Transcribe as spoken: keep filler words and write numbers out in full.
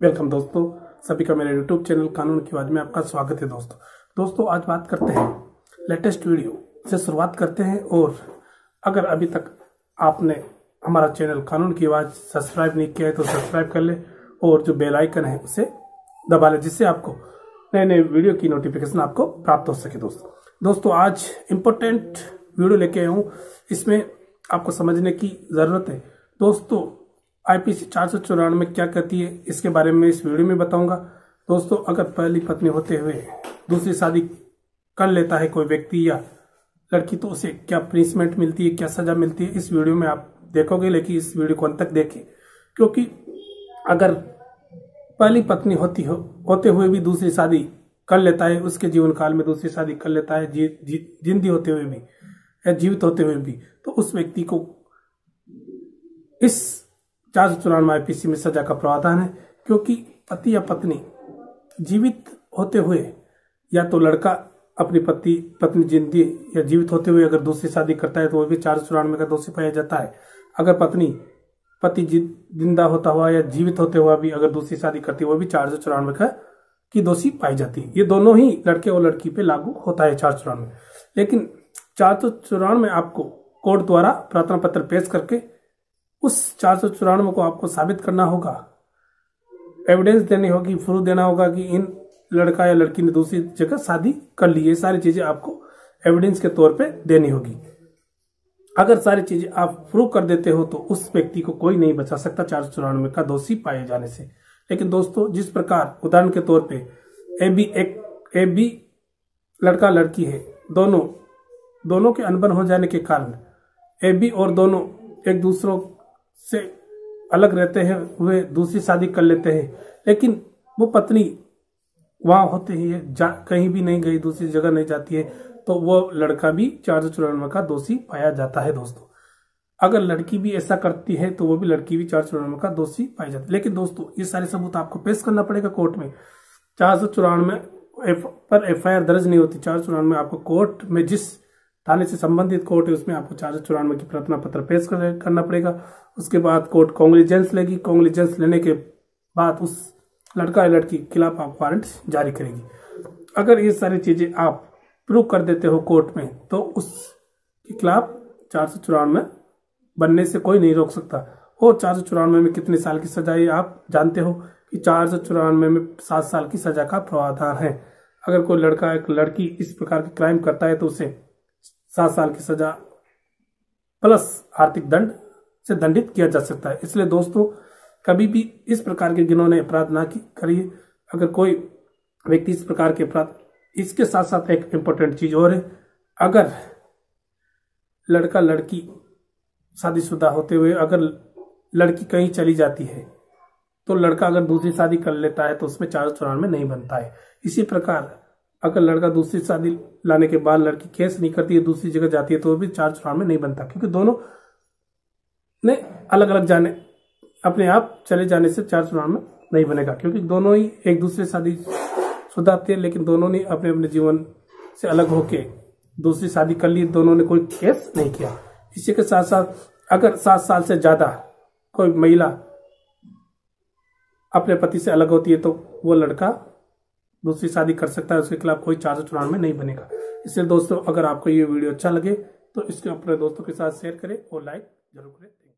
Welcome दोस्तों, सभी का मेरे यूट्यूब चैनल कानून की आवाज में आपका स्वागत है। दोस्तों दोस्तों आज बात करते हैं लेटेस्ट वीडियो से शुरुआत करते हैं। और अगर अभी तक आपने हमारा चैनल कानून की आवाज सब्सक्राइब नहीं किया है तो सब्सक्राइब कर ले और जो बेल आइकन है उसे दबा ले, जिससे आपको नए नए वीडियो की नोटिफिकेशन आपको प्राप्त हो सके। दोस्तों दोस्तों आज इम्पोर्टेंट वीडियो लेके आया हूँ, इसमें आपको समझने की जरूरत है। दोस्तों आईपीसी चार सौ चौरानवे क्या कहती है इसके बारे में इस वीडियो में बताऊंगा। दोस्तों अगर पहली पत्नी होते हुए दूसरी शादी कर लेता है कोई व्यक्ति या लड़की तो उसे क्या पनिशमेंट मिलती है, क्या सजा मिलती है, इस वीडियो में आप देखोगे। लेकिन इस वीडियो को अंत तक देखें, क्योंकि अगर पहली पत्नी होती हो होते हुए भी दूसरी शादी कर लेता है, उसके जीवन काल में दूसरी शादी कर लेता है, जी, जी, जिंदी होते हुए भी या जीवित होते हुए भी, तो उस व्यक्ति को इस चार सौ चौरानवे आईपीसी में सजा का प्रावधान है। क्योंकि पति या पत्नी जीवित होते हुए या तो लड़का अपनी पति पत्नी जिंदी या जीवित होते हुए अगर दूसरी शादी करता है तो वो भी चार सौ चौरानवे का दोषी पाया जाता है। अगर पत्नी पति जिंदा होता हुआ या जीवित होते हुआ भी अगर दूसरी शादी करती है वो भी चार सौ चौरानवे का की दोषी पाई जाती है। ये दोनों ही लड़के और लड़की पे लागू होता है चार सौ चौरानवे। लेकिन चार सौ चौरानवे आपको कोर्ट द्वारा प्रार्थना पत्र पेश करके उस चार सौ चौरानवे को आपको साबित करना होगा, एविडेंस देनी होगी, प्रूफ देना होगा कि इन लड़का या लड़की ने दूसरी जगह शादी कर ली। ये सारी चीजें आपको एविडेंस के तौर पे देनी होगी। अगर सारी चीजें आप प्रूव कर देते हो तो उस व्यक्ति को कोई नहीं बचा सकता चार सौ चौरानवे का दोषी पाए जाने से। लेकिन दोस्तों जिस प्रकार उदाहरण के तौर पे ए बी एक ए बी लड़का लड़की है, दोनों दोनों के अनबन हो जाने के कारण ए बी और दोनों एक दूसरों से अलग रहते हैं हुए दूसरी शादी कर लेते हैं, लेकिन वो पत्नी वहां होते ही है, कहीं भी नहीं गई, दूसरी जगह नहीं जाती है, तो वो लड़का भी चार सौ चौरानवे का दोषी पाया जाता है। दोस्तों अगर लड़की भी ऐसा करती है तो वो भी लड़की भी चार सौ चौरानवे का दोषी पाई जाती है। लेकिन दोस्तों ये सारे सबूत आपको पेश करना पड़ेगा कोर्ट में। चार सौ चौरानवे पर एफ आई आर दर्ज नहीं होती। चार सौ चौरानवे आपको कोर्ट में जिस थाने से संबंधित कोर्ट है उसमें आपको चार सौ चौरानवे की प्रार्थना पत्र पेश करना पड़ेगा। उसके बाद कोर्ट कॉन्ग्लिजेंस लेगी। कॉन्ग्लिजेंस लेने के बाद उस लड़का या लड़की के खिलाफ आप वारंट जारी करेगी। अगर ये सारी चीजें आप प्रूव कर देते हो कोर्ट में तो उसके खिलाफ चार सौ चौरानवे बनने से कोई नहीं रोक सकता। और चार सौ चौरानवे में कितने साल की सजा है आप जानते हो कि चार सौ चौरानवे में सात साल की सजा का प्रावधान है। अगर कोई लड़का एक लड़की इस प्रकार के क्राइम करता है तो उसे सात साल की सजा प्लस आर्थिक दंड से दंडित किया जा सकता है। इसलिए दोस्तों कभी भी इस प्रकार के जिन्होंने अपराध ना करिए। अगर कोई व्यक्ति इस प्रकार के अपराध, इसके साथ साथ एक इम्पोर्टेंट चीज और है, अगर लड़का लड़की शादीशुदा होते हुए अगर लड़की कहीं चली जाती है तो लड़का अगर दूसरी शादी कर लेता है तो उसमें चार सौ चौरानवे नहीं बनता है। इसी प्रकार अगर लड़का दूसरी शादी लाने के बाद लड़की केस नहीं करती है, दूसरी जगह जाती है तो भी चार सौ चौरानवे नहीं बनता, क्योंकि दोनों ने अलग अलग जाने अपने आप चले जाने से चार सौ चौरानवे नहीं बनेगा। क्योंकि दोनों ही एक दूसरे शादी शुदा थे, लेकिन दोनों ने अपने अपने जीवन से अलग होके दूसरी शादी कर ली, दोनों ने कोई केस नहीं किया। इसी के साथ साथ अगर सात साल से ज्यादा कोई महिला अपने पति से अलग होती है तो वो लड़का दूसरी शादी कर सकता है, उसके खिलाफ कोई चार सौ चौरानवे नहीं बनेगा। इसलिए दोस्तों अगर आपको ये वीडियो अच्छा लगे तो इसको अपने दोस्तों के साथ शेयर करें और लाइक जरूर करें।